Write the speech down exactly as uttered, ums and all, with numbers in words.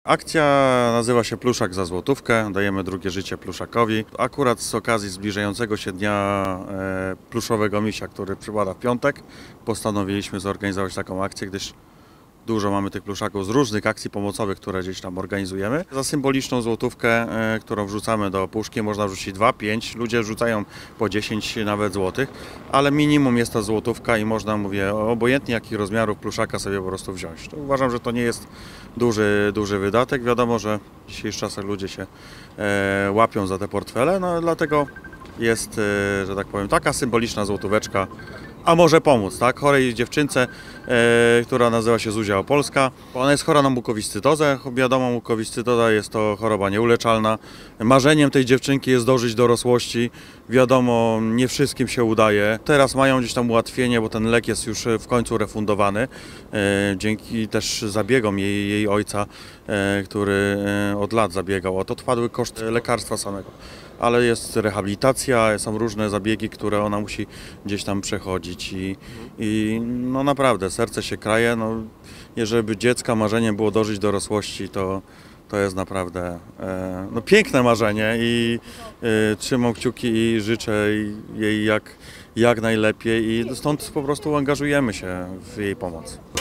Akcja nazywa się Pluszak za złotówkę, dajemy drugie życie pluszakowi. Akurat z okazji zbliżającego się dnia e, pluszowego misia, który przypada w piątek, postanowiliśmy zorganizować taką akcję, gdyż dużo mamy tych pluszaków z różnych akcji pomocowych, które gdzieś tam organizujemy. Za symboliczną złotówkę, e, którą wrzucamy do puszki, można wrzucić dwa, pięć, ludzie wrzucają po dziesięć nawet złotych, ale minimum jest ta złotówka i można, mówię, obojętnie jakich rozmiarów pluszaka sobie po prostu wziąć. To uważam, że to nie jest duży, duży wydatek. Wiadomo, że w dzisiejszych czasach ludzie się e, łapią za te portfele, no dlatego jest, e, że tak powiem, taka symboliczna złotóweczka, a może pomóc, tak? Chorej dziewczynce, e, która nazywa się Zuzia Opolska. Ona jest chora na mukowiscydozę. Wiadomo, mukowiscydoza jest to choroba nieuleczalna. Marzeniem tej dziewczynki jest dożyć dorosłości. Wiadomo, nie wszystkim się udaje. Teraz mają gdzieś tam ułatwienie, bo ten lek jest już w końcu refundowany. E, dzięki też zabiegom jej, jej ojca, e, który od lat zabiegał o to. Odpadły koszty lekarstwa samego. Ale jest rehabilitacja, są różne zabiegi, które ona musi gdzieś tam przechodzić i, i no naprawdę serce się kraje. No, jeżeli dziecka marzeniem było dożyć dorosłości, to, to jest naprawdę e, no, piękne marzenie i e, trzymam kciuki i życzę jej jak, jak najlepiej i stąd po prostu angażujemy się w jej pomoc.